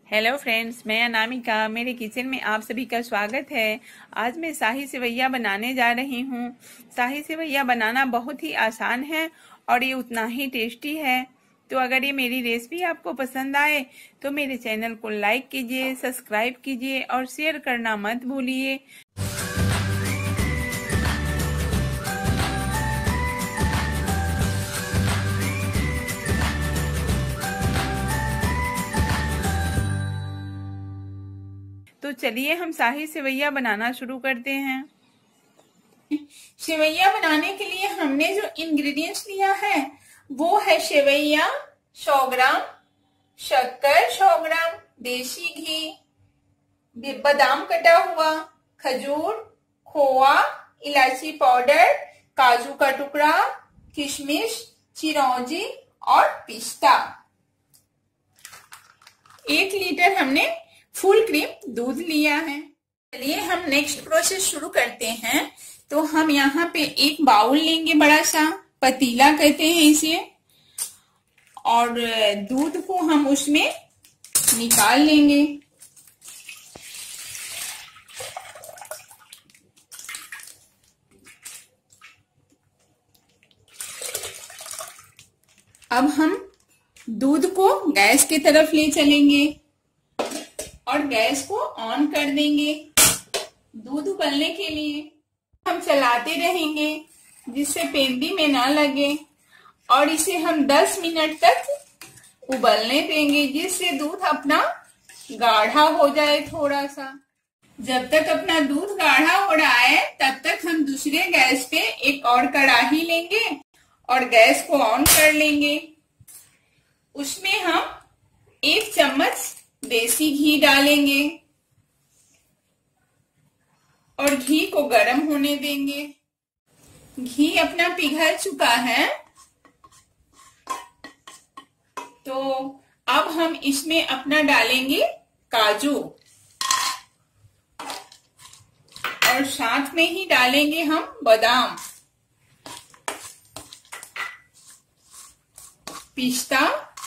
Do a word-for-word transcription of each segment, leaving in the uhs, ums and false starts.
Hello friends, मैं अनामिका। मेरे kitchen में आप सभी का स्वागत है। आज मैं शाही सेवैया बनाने जा रही हूँ। शाही सेवैया बनाना बहुत ही आसान है और ये उतना ही टेस्टी है। तो अगर ये मेरी रेसिपी आपको पसंद आए तो मेरे चैनल को लाइक कीजिए, सब्सक्राइब कीजिए और शेयर करना मत भूलिए। तो चलिए हम शाही सेवैया बनाना शुरू करते हैं। सेवैया बनाने के लिए हमने जो इंग्रेडिएंट्स लिया है वो है सेवैया सौ ग्राम, शक्कर सौ ग्राम, देसी घी, बादाम कटा हुआ, खजूर, खोआ, इलायची पाउडर, काजू का टुकड़ा, किशमिश, चिरौंजी और पिस्ता। एक लीटर हमने फुल क्रीम दूध लिया है। चलिए हम नेक्स्ट प्रोसेस शुरू करते हैं। तो हम यहाँ पे एक बाउल लेंगे, बड़ा सा पतीला कहते हैं इसे, और दूध को हम उसमें निकाल लेंगे। अब हम दूध को गैस की तरफ ले चलेंगे और गैस को ऑन कर देंगे दूध उबलने के लिए। हम चलाते रहेंगे जिससे पेंदी में ना लगे और इसे हम दस मिनट तक उबलने देंगे जिससे दूध अपना गाढ़ा हो जाए थोड़ा सा। जब तक अपना दूध गाढ़ा हो रहा है तब तक हम दूसरे गैस पे एक और कढ़ाई लेंगे और गैस को ऑन कर लेंगे। उसमें हम एक चम्मच देसी घी डालेंगे और घी को गर्म होने देंगे। घी अपना पिघल चुका है तो अब हम इसमें अपना डालेंगे काजू और साथ में ही डालेंगे हम बादाम, पिस्ता,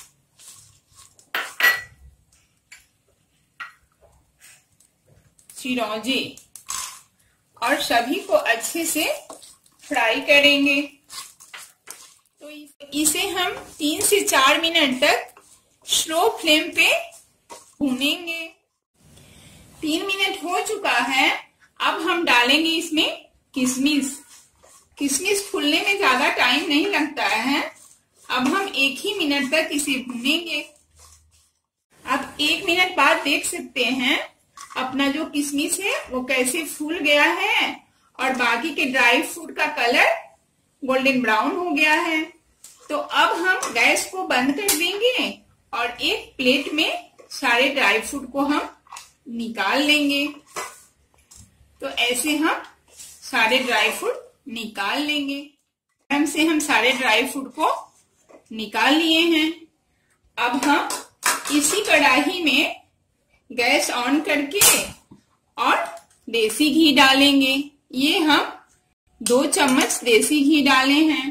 चिरौंजी और सभी को अच्छे से फ्राई करेंगे। तो इसे हम तीन से चार मिनट तक स्लो फ्लेम पे भूनेंगे। तीन मिनट हो चुका है। अब हम डालेंगे इसमें किशमिश। किशमिश फूलने में ज्यादा टाइम नहीं लगता है। अब हम एक ही मिनट तक इसे भूनेंगे। अब एक मिनट बाद देख सकते हैं अपना जो किशमिश है वो कैसे फूल गया है और बाकी के ड्राई फ्रूट का कलर गोल्डन ब्राउन हो गया है। तो अब हम गैस को बंद कर देंगे और एक प्लेट में सारे ड्राई फ्रूट को हम निकाल लेंगे। तो ऐसे हम सारे ड्राई फ्रूट निकाल लेंगे। हम से हम सारे ड्राई फ्रूट को निकाल लिए हैं। अब हम इसी कढ़ाई में गैस ऑन करके और देसी घी डालेंगे। ये हम दो चम्मच देसी घी डाले हैं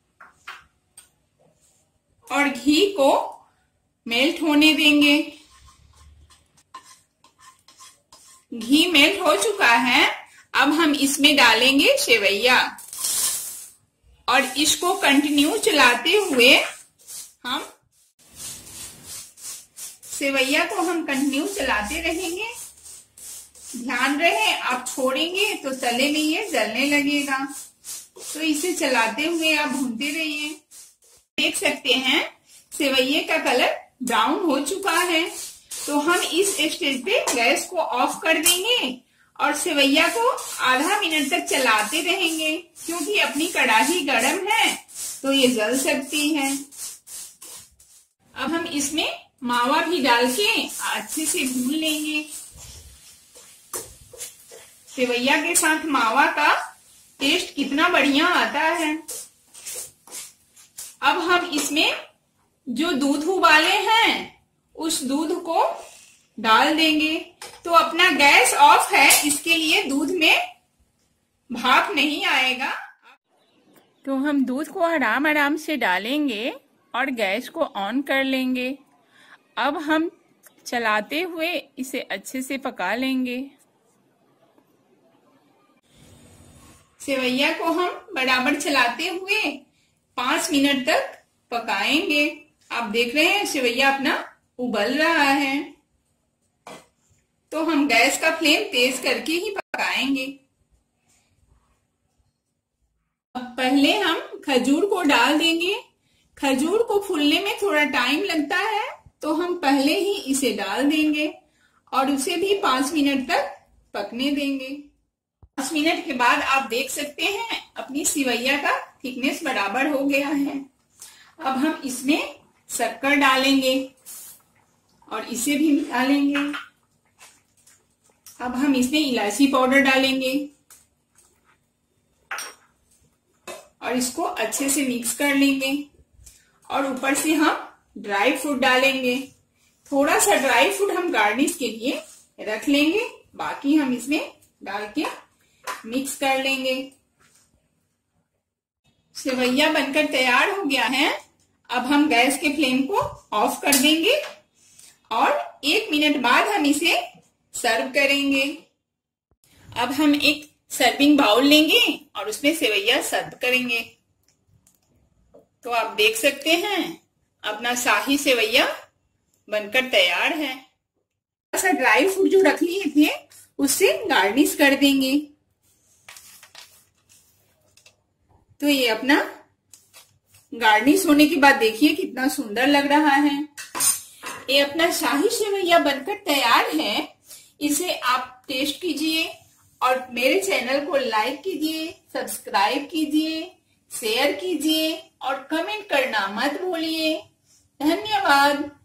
और घी को मेल्ट होने देंगे। घी मेल्ट हो चुका है। अब हम इसमें डालेंगे सेवैया और इसको कंटिन्यू चलाते हुए हम सेवैया को हम कंटिन्यू चलाते रहेंगे। ध्यान रहे आप छोड़ेंगे तो तले में ये जलने लगेगा। तो इसे चलाते हुए आप भूनते रहिए। देख सकते हैं सेवैये का कलर ब्राउन हो चुका है। तो हम इस स्टेज पे गैस को ऑफ कर देंगे और सेवैया को आधा मिनट तक चलाते रहेंगे क्योंकि अपनी कढ़ाई गर्म है तो ये जल सकती है। अब हम इसमें मावा भी डाल के अच्छे से भून लेंगे। सेवैया के साथ मावा का टेस्ट कितना बढ़िया आता है। अब हम इसमें जो दूध उबाले हैं उस दूध को डाल देंगे। तो अपना गैस ऑफ है, इसके लिए दूध में भाप नहीं आएगा। तो हम दूध को आराम आराम से डालेंगे और गैस को ऑन कर लेंगे। अब हम चलाते हुए इसे अच्छे से पका लेंगे। सेवैया को हम बराबर चलाते हुए पांच मिनट तक पकाएंगे। आप देख रहे हैं सेवैया अपना उबल रहा है, तो हम गैस का फ्लेम तेज करके ही पकाएंगे। अब पहले हम खजूर को डाल देंगे। खजूर को फूलने में थोड़ा टाइम लगता है, तो हम पहले ही इसे डाल देंगे और उसे भी पांच मिनट तक पकने देंगे। पांच मिनट के बाद आप देख सकते हैं अपनी सेवैया का थिकनेस बराबर हो गया है। अब हम इसमें शक्कर डालेंगे और इसे भी मिला लेंगे। अब हम इसमें इलायची पाउडर डालेंगे और इसको अच्छे से मिक्स कर लेंगे और ऊपर से हम ड्राई फ्रूट डालेंगे। थोड़ा सा ड्राई फ्रूट हम गार्निश के लिए रख लेंगे, बाकी हम इसमें डाल के मिक्स कर लेंगे। सेवैया बनकर तैयार हो गया है। अब हम गैस के फ्लेम को ऑफ कर देंगे और एक मिनट बाद हम इसे सर्व करेंगे। अब हम एक सर्विंग बाउल लेंगे और उसमें सेवैया सर्व करेंगे। तो आप देख सकते हैं अपना शाही सेवैया बनकर तैयार है। थोड़ा सा ड्राई फ्रूट जो रख लिए थे उससे गार्निश कर देंगे। तो ये अपना गार्निश होने के बाद देखिए कितना सुंदर लग रहा है। ये अपना शाही सेवैया बनकर तैयार है। इसे आप टेस्ट कीजिए और मेरे चैनल को लाइक कीजिए, सब्सक्राइब कीजिए, शेयर कीजिए और कमेंट करना मत भूलिए। धन्यवाद।